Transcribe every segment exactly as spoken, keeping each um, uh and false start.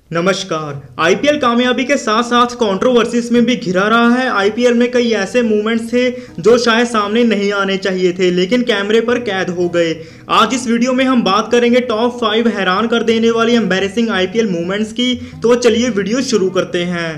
नमस्कार। आईपीएल कामयाबी के साथ साथ कंट्रोवर्सीज में भी घिरा रहा है। आईपीएल में कई ऐसे मूवमेंट्स थे जो शायद सामने नहीं आने चाहिए थे लेकिन कैमरे पर कैद हो गए। आज इस वीडियो में हम बात करेंगे टॉप फाइव हैरान कर देने वाली एम्बैरेसिंग आईपीएल मूवमेंट्स की। तो चलिए वीडियो शुरू करते हैं।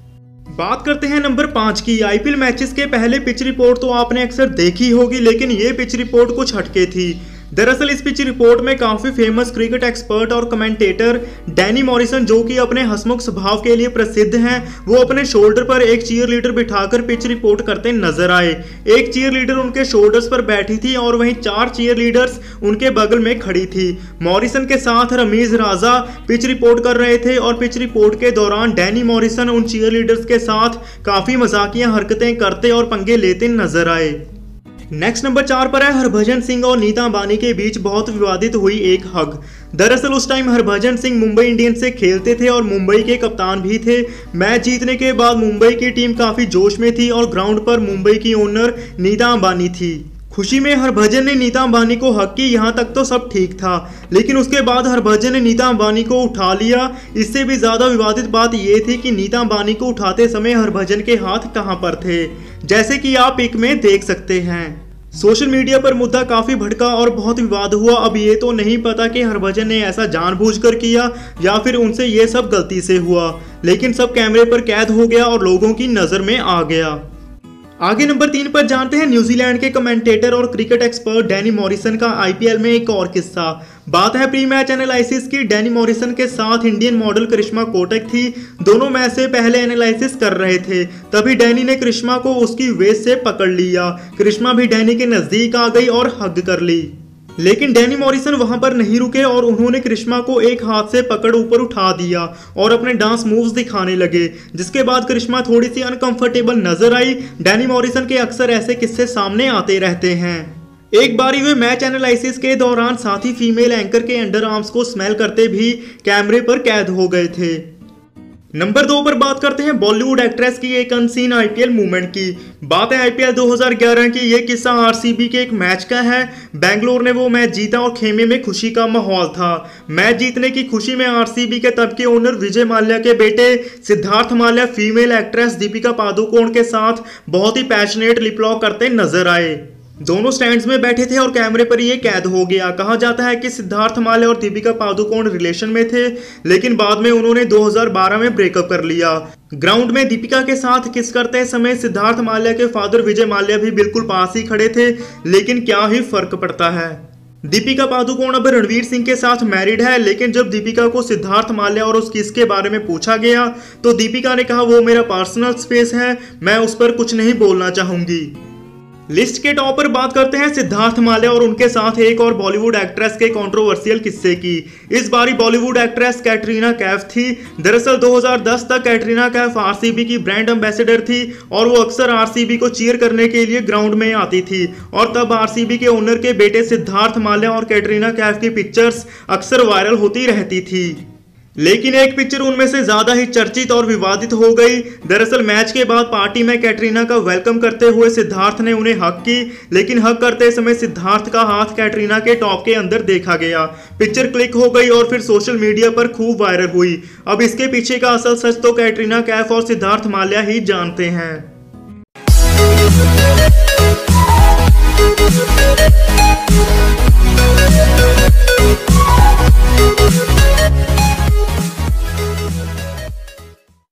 बात करते हैं नंबर पाँच की। आईपीएल मैचेस के पहले पिच रिपोर्ट तो आपने अक्सर देखी होगी लेकिन ये पिच रिपोर्ट कुछ हटके थी। दरअसल इस पिच रिपोर्ट में काफी फेमस क्रिकेट एक्सपर्ट और कमेंटेटर डैनी मॉरिसन, जो कि अपने हंसमुख स्वभाव के लिए प्रसिद्ध हैं, वो अपने शोल्डर पर एक चीयर लीडर बिठाकर पिच रिपोर्ट करते नजर आए। एक चीयर लीडर उनके शोल्डर्स पर बैठी थी और वहीं चार चीयर लीडर्स उनके बगल में खड़ी थी। मॉरिसन के साथ रमीज राजा पिच रिपोर्ट कर रहे थे और पिच रिपोर्ट के दौरान डैनी मॉरिसन उन चीयर लीडर्स के साथ काफी मजाकिया हरकतें करते और पंगे लेते नजर आए। नेक्स्ट नंबर चार पर है हरभजन सिंह और नीता अंबानी के बीच बहुत विवादित हुई एक हग। दरअसल उस टाइम हरभजन सिंह मुंबई इंडियंस से खेलते थे और मुंबई के कप्तान भी थे। मैच जीतने के बाद मुंबई की टीम काफी जोश में थी और ग्राउंड पर मुंबई की ओनर नीता अंबानी थी। खुशी में हरभजन ने नीता अंबानी को हक की। यहाँ तक तो सब ठीक था लेकिन उसके बाद हरभजन ने नीता अंबानी को उठा लिया। इससे भी ज्यादा विवादित बात यह थी कि नीता अंबानी को उठाते समय हरभजन के हाथ कहां पर थे, जैसे कि आप पिक में देख सकते हैं। सोशल मीडिया पर मुद्दा काफी भड़का और बहुत विवाद हुआ। अब ये तो नहीं पता कि हरभजन ने ऐसा जानबूझकर किया या फिर उनसे ये सब गलती से हुआ, लेकिन सब कैमरे पर कैद हो गया और लोगों की नजर में आ गया। आगे नंबर तीन पर जानते हैं न्यूजीलैंड के कमेंटेटर और क्रिकेट एक्सपर्ट डैनी मॉरिसन का आईपीएल में एक और किस्सा। बात है प्री मैच एनालिसिस की। डैनी मॉरिसन के साथ इंडियन मॉडल करिश्मा कोटक थी। दोनों मैच से पहले एनालिसिस कर रहे थे, तभी डैनी ने करिश्मा को उसकी वेस्ट से पकड़ लिया। करिश्मा भी डैनी के नजदीक आ गई और हग कर ली, लेकिन डैनी मॉरिसन वहां पर नहीं रुके और उन्होंने करिश्मा को एक हाथ से पकड़ ऊपर उठा दिया और अपने डांस मूव्स दिखाने लगे, जिसके बाद करिश्मा थोड़ी सी अनकंफर्टेबल नजर आई। डैनी मॉरिसन के अक्सर ऐसे किस्से सामने आते रहते हैं। एक बारी हुए मैच एनालिसिस के दौरान साथी फीमेल एंकर के अंडर आर्म्स को स्मेल करते भी कैमरे पर कैद हो गए थे। नंबर दो पर बात करते हैं बॉलीवुड एक्ट्रेस की एक अनसीन आईपीएल मूवमेंट की। बात है आईपीएल दो हज़ार ग्यारह की। ये किस्सा आरसीबी के एक मैच का है। बेंगलोर ने वो मैच जीता और खेमे में खुशी का माहौल था। मैच जीतने की खुशी में आरसीबी के तब के ओनर विजय माल्या के बेटे सिद्धार्थ माल्या फीमेल एक्ट्रेस दीपिका पादुकोण के साथ बहुत ही पैशनेट लिप लॉक करते नजर आए। दोनों स्टैंड्स में बैठे थे और कैमरे पर ये कैद हो गया। कहा जाता है कि सिद्धार्थ माल्या और दीपिका पादुकोण रिलेशन में थे, लेकिन बाद में उन्होंने दो हज़ार बारह में ब्रेकअप कर लिया। ग्राउंड में दीपिका के साथ किस करते समय सिद्धार्थ माल्या के फादर विजय माल्या भी बिल्कुल पास ही खड़े थे, लेकिन क्या ही फर्क पड़ता है। दीपिका पादुकोण अब रणवीर सिंह के साथ मैरिड है, लेकिन जब दीपिका को सिद्धार्थ माल्या और उस किस के बारे में पूछा गया तो दीपिका ने कहा वो मेरा पर्सनल स्पेस है, मैं उस पर कुछ नहीं बोलना चाहूंगी। लिस्ट के टॉप पर बात करते हैं सिद्धार्थ माल्या और उनके साथ एक और बॉलीवुड एक्ट्रेस के कंट्रोवर्शियल किस्से की। इस बारी बॉलीवुड एक्ट्रेस कैटरीना कैफ थी। दरअसल दो हज़ार दस तक कैटरीना कैफ आरसीबी की ब्रांड एम्बेसडर थी और वो अक्सर आरसीबी को चीयर करने के लिए ग्राउंड में आती थी और तब आरसीबी के ओनर के बेटे सिद्धार्थ माल्या और कैटरीना कैफ की पिक्चर्स अक्सर वायरल होती रहती थी, लेकिन एक पिक्चर उनमें से ज्यादा ही चर्चित और विवादित हो गई। दरअसल मैच के बाद पार्टी में कैटरीना का वेलकम करते हुए सिद्धार्थ ने उन्हें हक की, लेकिन हक करते समय सिद्धार्थ का हाथ कैटरीना के टॉप के अंदर देखा गया। पिक्चर क्लिक हो गई और फिर सोशल मीडिया पर खूब वायरल हुई। अब इसके पीछे का असल सच तो कैटरीना कैफ और सिद्धार्थ माल्या ही जानते हैं।